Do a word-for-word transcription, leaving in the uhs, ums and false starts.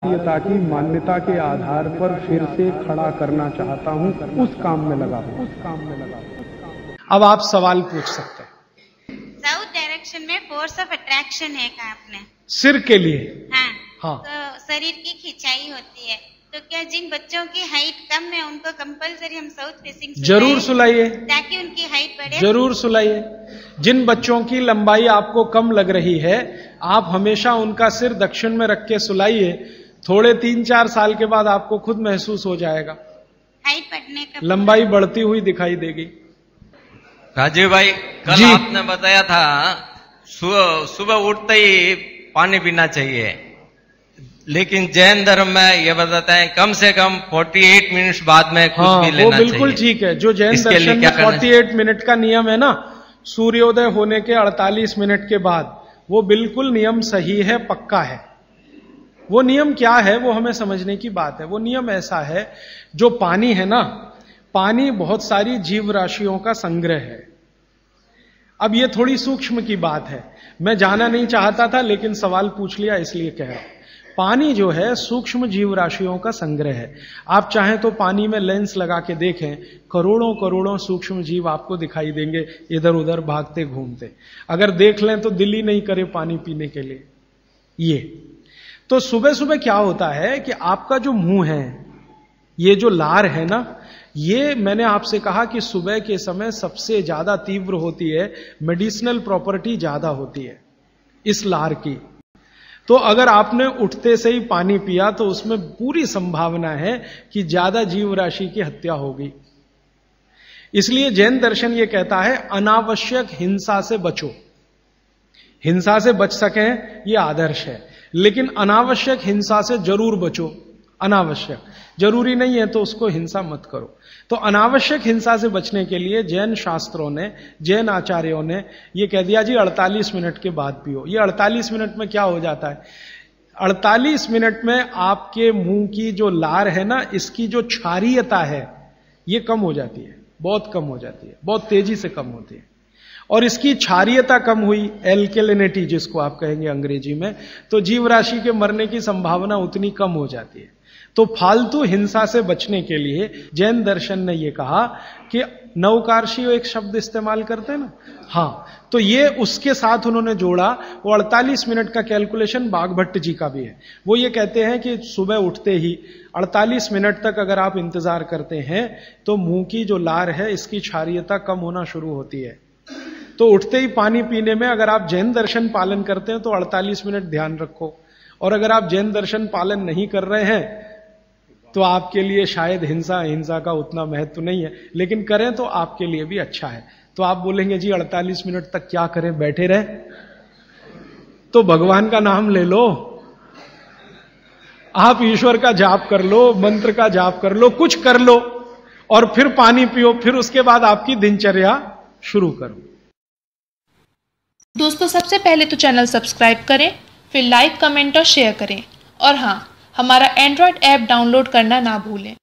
भारतीयता की मान्यता के आधार पर फिर से खड़ा करना चाहता हूं, उस काम में लगा हूं, उस काम में लगा हूं। अब आप सवाल पूछ सकते हैं। साउथ डायरेक्शन में फोर्स ऑफ अट्रैक्शन है कहा आपने? सिर के लिए? हाँ, हाँ। तो शरीर की खिंचाई होती है, तो क्या जिन बच्चों की हाइट कम है उनको कंपलसरी हम साउथ फेसिंग जरूर सुलाइए, ताकि उनकी हाइट बढ़े? जरूर सुलाइए। जिन बच्चों की लंबाई आपको कम लग रही है, आप हमेशा उनका सिर दक्षिण में रख के सुलाइए। थोड़े तीन चार साल के बाद आपको खुद महसूस हो जाएगा, हाइट बढ़ने का, लंबाई बढ़ती हुई दिखाई देगी। राजीव भाई, कल जी। आपने बताया था सुबह सुबह उठते ही पानी पीना चाहिए, लेकिन जैन धर्म में ये बताते हैं कम से कम अड़तालीस मिनट बाद में कुछ हाँ, भी लेना वो चाहिए। बिल्कुल ठीक है। जो जैन इसके दर्शन लिए में क्या करना अड़तालीस मिनट का नियम है ना, सूर्योदय होने के अड़तालीस मिनट के बाद, वो बिल्कुल नियम सही है, पक्का है। वो नियम क्या है वो हमें समझने की बात है। वो नियम ऐसा है, जो पानी है ना, पानी बहुत सारी जीव राशियों का संग्रह है। अब ये थोड़ी सूक्ष्म की बात है, मैं जाना नहीं चाहता था लेकिन सवाल पूछ लिया इसलिए कह रहा हूं। पानी जो है सूक्ष्म जीव राशियों का संग्रह है। आप चाहें तो पानी में लेंस लगा के देखें, करोड़ों करोड़ों सूक्ष्म जीव आपको दिखाई देंगे इधर उधर भागते घूमते। अगर देख लें तो दिल ही नहीं करे पानी पीने के लिए। ये तो सुबह सुबह क्या होता है कि आपका जो मुंह है, ये जो लार है ना, ये मैंने आपसे कहा कि सुबह के समय सबसे ज्यादा तीव्र होती है, मेडिसिनल प्रॉपर्टी ज्यादा होती है इस लार की। तो अगर आपने उठते से ही पानी पिया तो उसमें पूरी संभावना है कि ज्यादा जीव राशि की हत्या होगी। इसलिए जैन दर्शन ये कहता है अनावश्यक हिंसा से बचो। हिंसा से बच सकें ये आदर्श है, लेकिन अनावश्यक हिंसा से जरूर बचो। अनावश्यक, जरूरी नहीं है तो उसको हिंसा मत करो। तो अनावश्यक हिंसा से बचने के लिए जैन शास्त्रों ने, जैन आचार्यों ने यह कह दिया जी अड़तालीस मिनट के बाद पियो। ये अड़तालीस मिनट में क्या हो जाता है? अड़तालीस मिनट में आपके मुंह की जो लार है ना, इसकी जो क्षारीयता है ये कम हो जाती है, बहुत कम हो जाती है, बहुत तेजी से कम होती है। और इसकी क्षारीयता कम हुई, एल्केलिनिटी जिसको आप कहेंगे अंग्रेजी में, तो जीव राशि के मरने की संभावना उतनी कम हो जाती है। तो फालतू हिंसा से बचने के लिए जैन दर्शन ने यह कहा कि नवकार्षी एक शब्द इस्तेमाल करते हैं ना, हाँ, तो ये उसके साथ उन्होंने जोड़ा। वो अड़तालीस मिनट का कैलकुलेशन बागभट्ट जी का भी है। वो ये कहते हैं कि सुबह उठते ही अड़तालीस मिनट तक अगर आप इंतजार करते हैं तो मुंह की जो लार है इसकी क्षारीयता कम होना शुरू होती है। तो उठते ही पानी पीने में अगर आप जैन दर्शन पालन करते हैं तो अड़तालीस मिनट ध्यान रखो, और अगर आप जैन दर्शन पालन नहीं कर रहे हैं तो आपके लिए शायद हिंसा हिंसा का उतना महत्व नहीं है, लेकिन करें तो आपके लिए भी अच्छा है। तो आप बोलेंगे जी अड़तालीस मिनट तक क्या करें, बैठे रहे? तो भगवान का नाम ले लो, आप ईश्वर का जाप कर लो, मंत्र का जाप कर लो, कुछ कर लो, और फिर पानी पियो, फिर उसके बाद आपकी दिनचर्या शुरू करो। दोस्तों, सबसे पहले तो चैनल सब्सक्राइब करें, फिर लाइक, कमेंट और शेयर करें, और हाँ, हमारा एंड्रॉयड ऐप डाउनलोड करना ना भूलें।